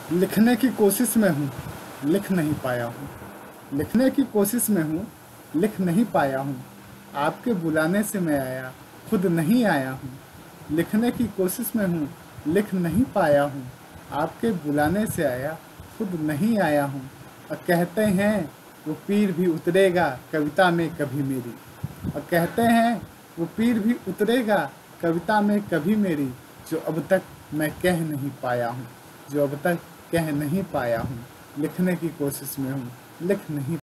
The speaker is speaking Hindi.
लिखने की कोशिश में हूँ, लिख नहीं पाया हूँ। लिखने की कोशिश में हूँ, लिख नहीं पाया हूँ। आपके बुलाने से मैं आया, खुद नहीं आया हूँ। लिखने की कोशिश में हूँ, लिख नहीं पाया हूँ। आपके बुलाने से आया, खुद नहीं आया हूँ। और कहते हैं वो पीर भी उतरेगा कविता में कभी मेरी। और कहते हैं वो पीर भी उतरेगा कविता में कभी मेरी, जो अब तक मैं कह नहीं पाया हूँ, जो अब तक कह नहीं पाया हूँ। लिखने की कोशिश में हूँ, लिख नहीं